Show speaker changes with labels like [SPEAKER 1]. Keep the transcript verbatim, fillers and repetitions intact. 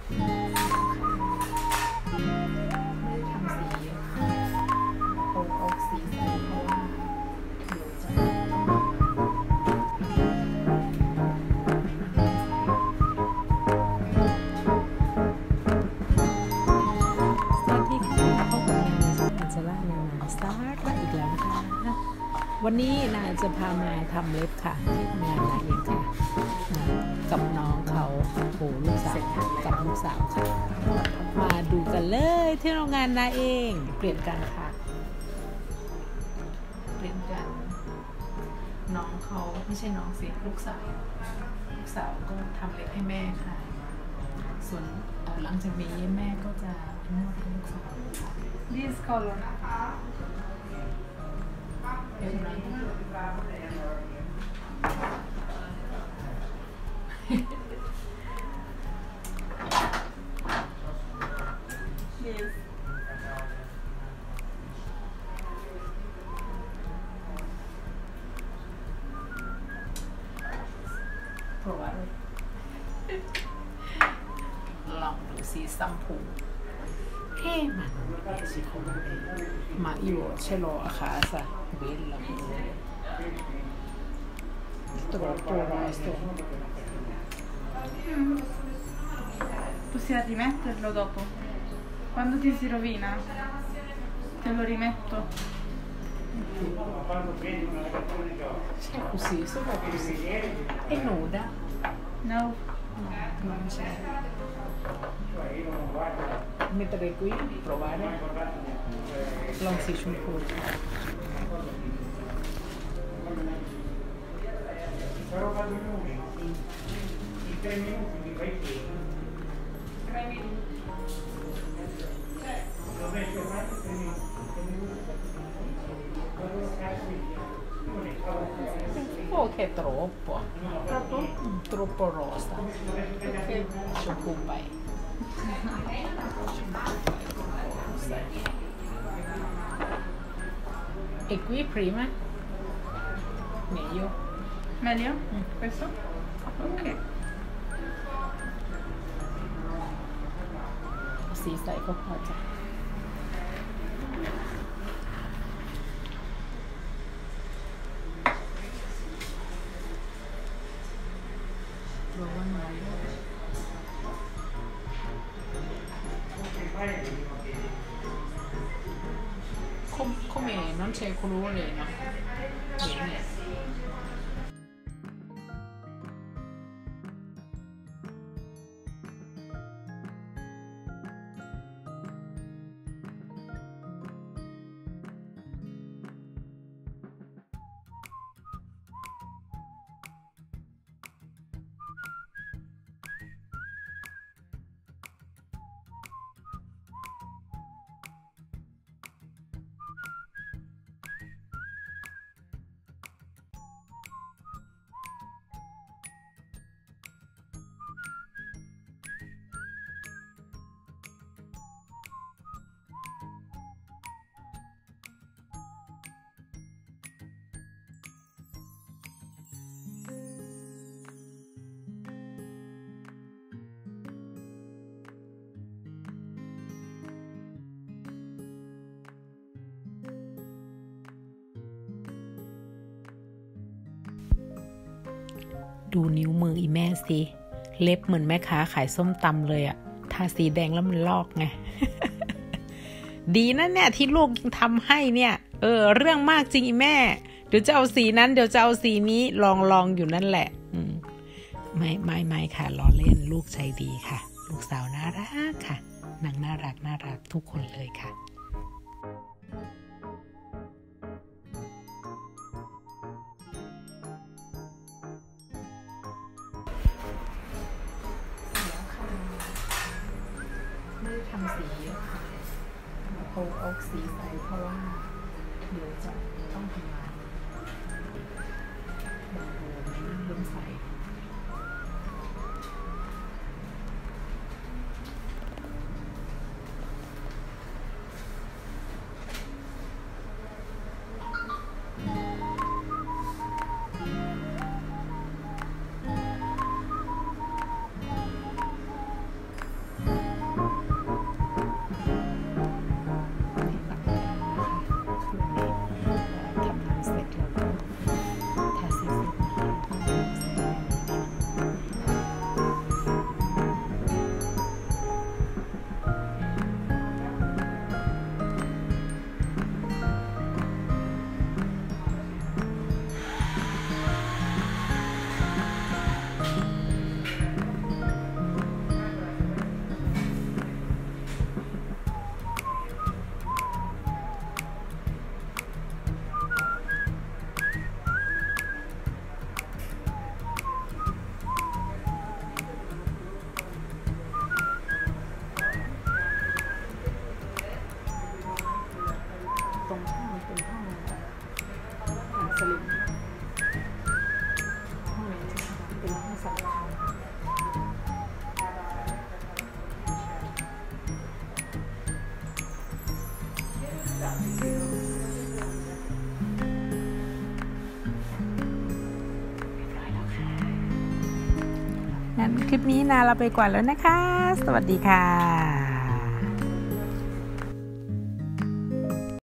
[SPEAKER 1] ไม่ได้ทำสีเยอะเอาเอาสีใส่เพราะว่าเดี๋ยวจะสวัสดีค่ะพบกับนาอัญชลานานาสตาร์ทอีกแล้วนะคะวันนี้นาจะพามาทำเล็บค่ะที่ทำงานนาเองค่ะกับน้องเขาโหลูกสาวกับลูกสาวค่ะมาดูกันเลยที่โรงงานนาเองเปลี่ยนกันค่ะเปลี่ยนกันน้องเขาไม่ใช่น้องสิลูกสาวลูกสาวก็ทำเล็บให้แม่ค่ะส่วนหลังจากนี้แม่ก็จะนวดให้ลูกสาวค่ะ
[SPEAKER 2] This color. Yes.
[SPEAKER 1] Provare. ลองดูสีสัมพูเฮ้มันสิคงมาอยู่เชโลอาคาซะเบลล่าตัวโปรไลส์ตัว
[SPEAKER 2] Possiamo rimetterlo dopo. Quando ti si rovina, te lo rimetto.
[SPEAKER 1] C'è così, solo così. È nuda?
[SPEAKER 2] No.
[SPEAKER 1] No, non c'è. Mettere qui, provare. Long si shampoo.
[SPEAKER 3] Però vado in uno, in tre minuti mi fai pieno.
[SPEAKER 2] Tre minuti.
[SPEAKER 3] Lo metto avanti tre minuti, tre minuti. Vado a casa
[SPEAKER 1] Oh, che troppo.
[SPEAKER 2] Troppo?
[SPEAKER 1] Troppo rosa. Shampoo vai. E qui prima? Meglio.
[SPEAKER 2] Meglio?
[SPEAKER 1] Mm.
[SPEAKER 2] Questo? Ok.
[SPEAKER 1] Sì, stai con oggi. Com come non c'è colore, no? Bene.ดูนิ้วมืออีแม่สิเล็บเหมือนแม่ค้าขายส้มตำเลยอะทาสีแดงแล้วมันลอกไง ดีนะเนี่ยที่ลูกยังทำให้เนี่ยเออเรื่องมากจริงอีแม่เดี๋ยวจะเอาสีนั้นเดี๋ยวจะเอาสีนี้ลองลองอยู่นั่นแหละอืมไม่ไม่ไม่ค่ะล้อเล่นลูกใจดีค่ะลูกสาวน่ารักค่ะนางน่ารักน่ารักทุกคนเลยค่ะไม่ได้ทำสีเยอะค่ะเอาเอาสีใส่เพราะว่าเดี๋ยวจะต้องทำงานบางโรงลืมใส่ เงั้นคลิปนี้นาเราไปก่อนแล้วนะคะ สวัสดีค่ะ